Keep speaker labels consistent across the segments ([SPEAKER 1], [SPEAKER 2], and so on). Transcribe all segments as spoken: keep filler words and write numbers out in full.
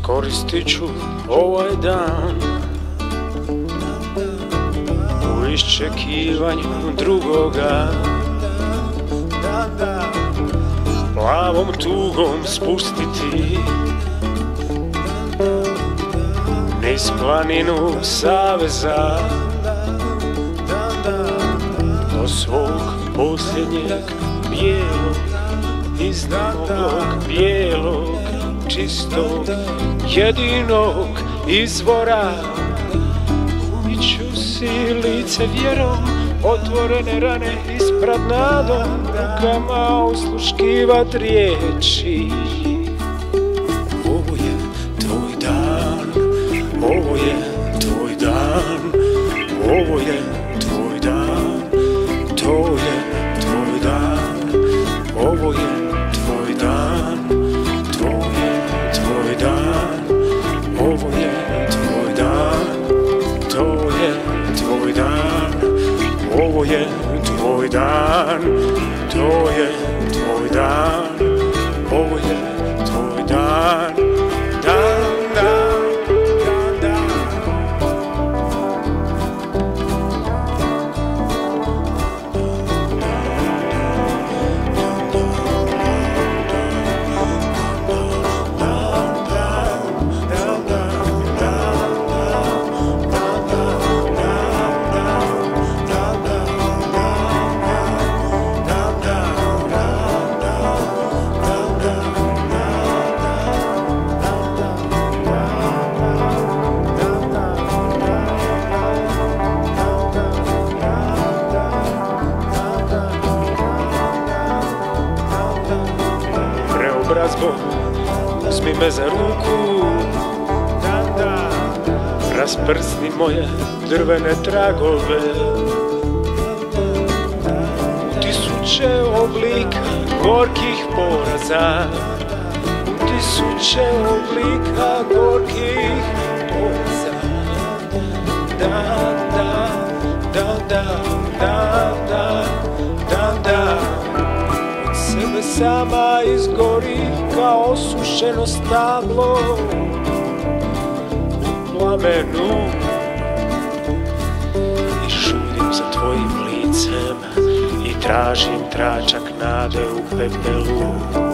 [SPEAKER 1] Iskoristit ću ovaj dan u iščekivanju drugoga, plavom tugom spustiti niz planinu saveza do svog posljednjeg bijelog, iznadnog bijelog, čistog, jedinog izvora. Umiću si lice vjerom, otvorene rane ispred nadom, rukama osluškivat riječi. Ovo je tvoj dan, ovo je tvoj dan, ovo je tvoj dan, to je tvoj dan, ovo je tvoj dan, to je tvoj dan, ovo je tvoj dan, to je tvoj dan, ovo je tvoj dan, to je tvoj dan, ovo je tvoj dan, dan, dan, dan, dan. Preobrazbo, uzmi me za ruku, rasprsni moje drvene tragove u tisuće oblika gorkih poraza, u tisuće oblika gorkih poraza. Da, da, da, da, da, da, da, da. Sebe sama izgori kao osušeno stablo u plamenu i šudim za tvojim licem i tražim tračak nade u pepelu.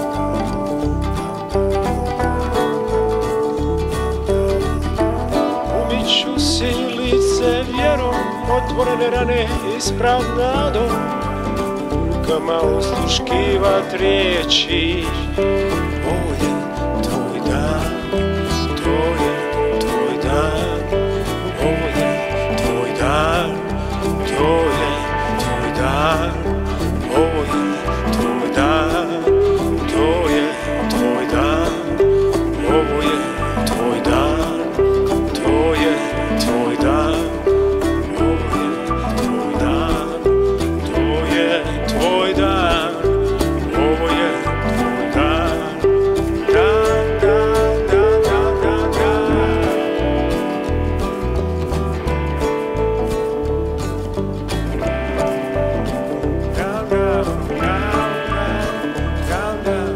[SPEAKER 1] Umiću si lice vjerom, otvorene rane ispred nadom, rukama osluškivat riječi. Ovo je tvoj dan, to je tvoj dan, ovo je tvoj dan, to je tvoj dan, ovo je tvoj dan, to je tvoj dan, ovo je tvoj dan, to je tvoj dan, ovo je tvoj dan, to je tvoj dan, ovo je tvoj dan, dan, dan, dan, dan, dan, dan. Dan, dan, dan, dan, dan,